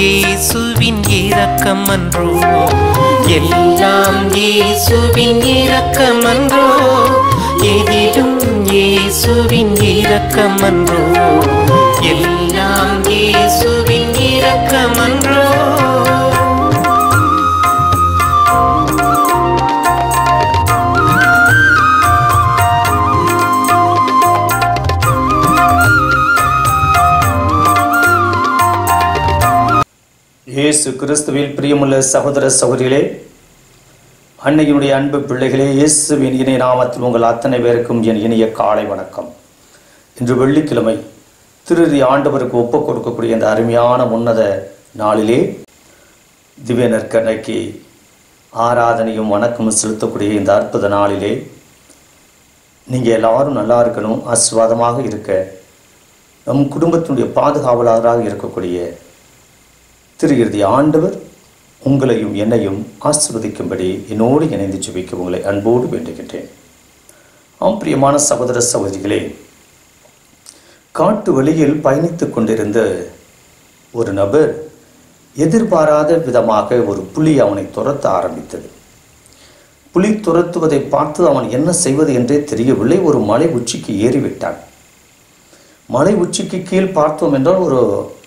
இயேசுவின் இரக்கமன்றோ, எல்லாம் இயேசுவின் இரக்கமன்றோ, எதிலும் இயேசுவின் இரக்கமன்றோ, எல்லாம் இயேசுவின் இரக்கமன்றோ. இயேசு கிறிஸ்துவில் பிரியமுள்ள சகோதர சகோதரிகளே, அன்னையினுடைய அன்பு பிள்ளைகளே, இயேசுவின் இணைய நாமத்தில் உங்கள் அத்தனை பேருக்கும் என் இனிய காலை வணக்கம். இன்று வெள்ளிக்கிழமை திருதி ஆண்டவருக்கு ஒப்புக் கொடுக்கக்கூடிய இந்த அருமையான உன்னத நாளிலே திவ்ய நற்கருணைக்கு ஆராதனையும் வணக்கமும் செலுத்தக்கூடிய இந்த அற்புத நாளிலே நீங்கள் எல்லாரும் நல்லா இருக்கணும், ஆசீர்வாதமாக இருக்க, நம் குடும்பத்தினுடைய பாதுகாவலராக இருக்கக்கூடிய திரு இறுதி ஆண்டவர் உங்களையும் என்னையும் ஆசீர்வதிக்கும்படி என்னோடு இணைந்து ஜெபிக்க உங்களை அன்போடு வேண்டுகின்றேன். பிரியமான சகோதர சகோதரிகளே, காட்டு வழியில் பயணித்துக் கொண்டிருந்த ஒரு நபர் எதிர்பாராத விதமாக ஒரு புலி அவனை துரத்த ஆரம்பித்தது. புலி துரத்துவதை பார்த்து அவன் என்ன செய்வது என்றே தெரியவில்லை. ஒரு மலை உச்சிக்கு ஏறிவிட்டான். மலை உச்சிக்கு கீழ் பார்த்தோம் என்றால் ஒரு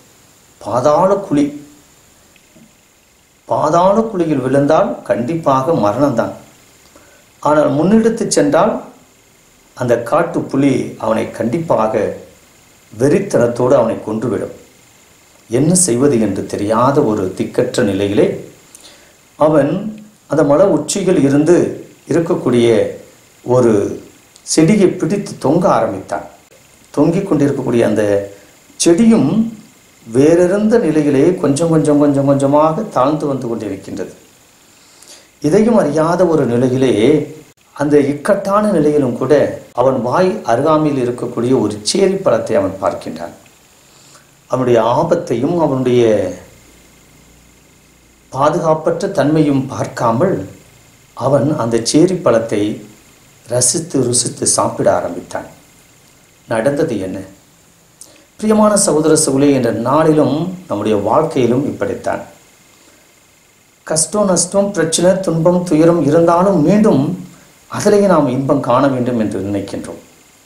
பாதாள குழியில் விழுந்தால் கண்டிப்பாக மரணம்தான். ஆனால் முன்னெடுத்து சென்றால் அந்த காட்டு புலி அவனை கண்டிப்பாக வெறித்தனத்தோடு அவனை கொன்றுவிடும். என்ன செய்வது என்று தெரியாத ஒரு திக்கற்ற நிலையிலே அவன் அந்த மலை உச்சியில் இருந்து இருக்கக்கூடிய ஒரு செடியை பிடித்து தொங்க ஆரம்பித்தான். தொங்கிக் கொண்டிருக்கக்கூடிய அந்த செடியும் வேறிருந்த நிலையிலே கொஞ்சம் கொஞ்சமாக தாழ்ந்து வந்து கொண்டிருக்கின்றது. இதையும் அறியாத ஒரு நிலையிலே, அந்த இக்கட்டான நிலையிலும் கூட அவன் வாய் அருகாமையில் இருக்கக்கூடிய ஒரு சேரி பழத்தை அவன் பார்க்கின்றான். அவனுடைய ஆபத்தையும் அவனுடைய பாதுகாப்பற்ற தன்மையும் பார்க்காமல் அவன் அந்த சேரி பழத்தை ருசித்து சாப்பிட ஆரம்பித்தான். நடந்தது என்ன? பிரியமான சகோதர சகோதரி, என்ற நாளிலும் நம்முடைய வாழ்க்கையிலும் இப்படித்தான். கஷ்டம், நஷ்டம், பிரச்சனை, துன்பம், துயரம் இருந்தாலும் மீண்டும் அதிலேயே நாம் இன்பம் காண வேண்டும் என்று நினைக்கின்றோம்.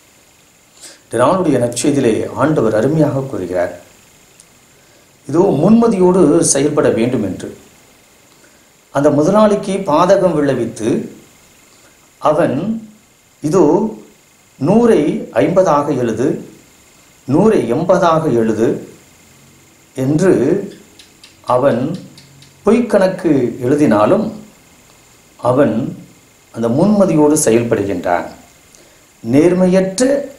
நாளுடைய நற்செய்தியிலே ஆண்டவர் அருமையாக கூறுகிறார், இதோ முன்மதியோடு செயல்பட வேண்டும் என்று. அந்த முதலாளிக்கு பாதகம் விளைவித்து அவன் இதோ 100ஐ 50ஆக எழுது, 100ஐ 80ஆக எழுது என்று அவன் பொய்க்கணக்கு எழுதினாலும் அவன் அந்த முன்மதியோடு செயல்படுகின்றான். நேர்மையற்ற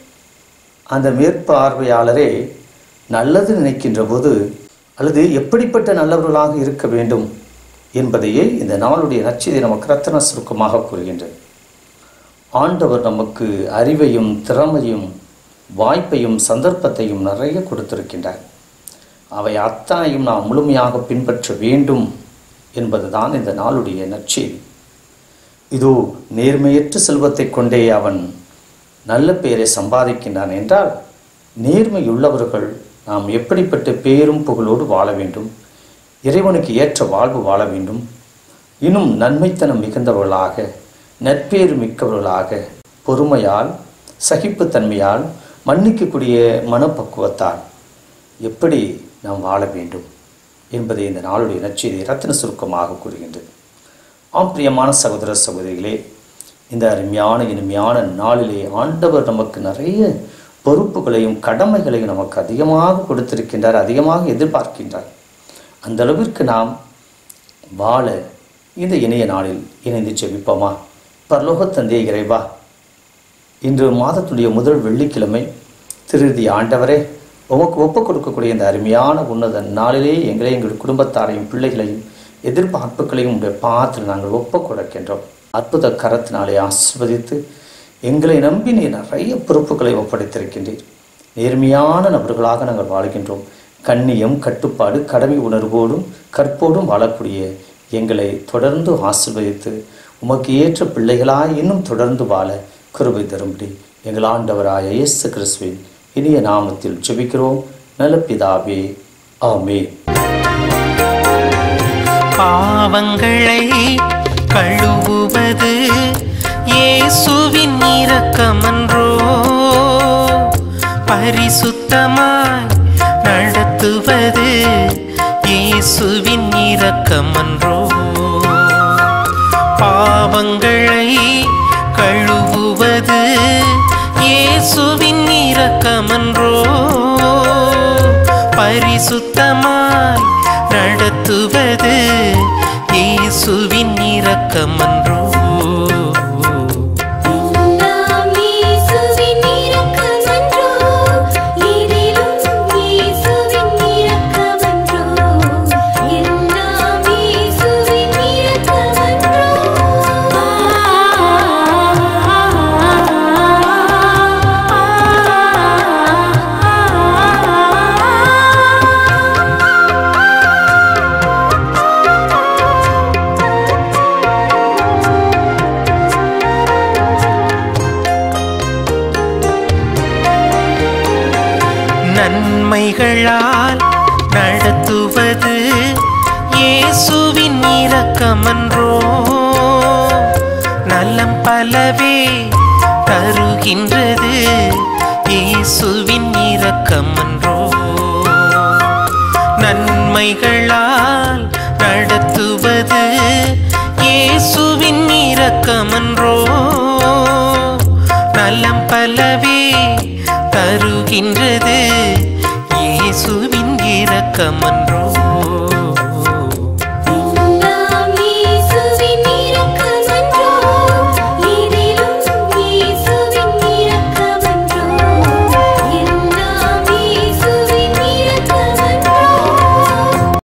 அந்த மேற்பார்வையாளரே நல்லது நினைக்கின்ற போது அல்லது எப்படிப்பட்ட நல்லவர்களாக இருக்க வேண்டும் என்பதையே இந்த நாளுடைய நற்செய்தி நமக்கு ரத்தின சுருக்கமாக கூறுகின்றது. ஆண்டவர் நமக்கு அறிவையும் திறமையும் வாய்ப்பையும் சந்தர்ப்பத்தையும் நிறைய கொடுத்திருக்கின்றார். அவை அத்தனையும் நாம் முழுமையாக பின்பற்ற வேண்டும் என்பதுதான் இந்த நாளுடைய நற்செய்தி. இதோ நேர்மையற்ற செல்வத்தை கொண்டே அவன் நல்ல பெயரை சம்பாதிக்கின்றான் என்றால், நேர்மையுள்ளவர்கள் நாம் எப்படிப்பட்ட பேரும் புகழோடு வாழ வேண்டும், இறைவனுக்கு ஏற்ற வாழ்வு வாழ வேண்டும், இன்னும் நன்மைத்தனம் மிகுந்தவர்களாக, நற்பேறு மிக்கவர்களாக, பொறுமையால், சகிப்புத்தன்மையால், மன்னிக்கக்கூடிய மனப்பக்குவத்தால் எப்படி நாம் வாழ வேண்டும் என்பதை இந்த நாளுடைய நற்செய்தி ரத்தின சுருக்கமாக கூறுகின்றது. பிரியமான சகோதர சகோதரிகளே, இந்த அருமையான இனிமையான நாளிலே ஆண்டவர் நமக்கு நிறைய பொறுப்புகளையும் கடமைகளையும் நமக்கு அதிகமாக கொடுத்திருக்கின்றார், அதிகமாக எதிர்பார்க்கின்றார். அந்த அளவிற்கு நாம் வாழ இந்த இணைய நாளில் இணைந்து ஜெபிப்போமா? பரலோக தந்தை இறைவா, இன்று மாதத்துடைய முதல் வெள்ளிக்கிழமை திருதி ஆண்டவரே, உமக்கு ஒப்புக் கொடுக்கக்கூடிய இந்த அருமையான உன்னத நாளிலே எங்களை, எங்கள் குடும்பத்தாரையும் பிள்ளைகளையும் எதிர்பார்ப்புகளையும் உடைய பாதத்தில் நாங்கள் ஒப்புக் கொடுக்கின்றோம். அற்புத கரத்தினாலே ஆசீர்வதித்து எங்களை நம்பி நீ நிறைய பொறுப்புகளை ஒப்படைத்திருக்கின்றீர். நேர்மையான நபர்களாக நாங்கள் வாழ்கின்றோம். கண்ணியம், கட்டுப்பாடு, கடமை உணர்வோடும் கற்போடும் வாழக்கூடிய எங்களை தொடர்ந்து ஆசீர்வதித்து உமக்கு ஏற்ற பிள்ளைகளாய் இன்னும் தொடர்ந்து வாழ கிருபை தரும்படி எங்கள் ஆண்டவராய இயேசு கிறிஸ்துவின் இனிய நாமத்தில் ஜெபிக்கிறோம் நல்ல பிதாவே. ஆமென். பாவங்களை கழுவுவது இயேசுவின் இரக்கமன்றோ, பரிசுத்தமாய் நடத்துவது இயேசுவின் இரக்கமன்றோ, பாவங்களை கழுவுவது இயேசுவின் இரக்கமன்றோ, பரிசுத்தமாய் நடத்துவது இயேசுவின் இரக்கமன்றோ. நன்மைகளால் நடத்துவது இயேசுவின் இரக்கமன்றோ, நலம் பலவே தருகின்றது இயேசுவின் இரக்கமன்றோ, நன்மைகளால் நடத்துவது இயேசுவின் இரக்கமன்றோ, நலம் பலவே தருகின்றது இயேசுவின் இரக்கமன்றோ.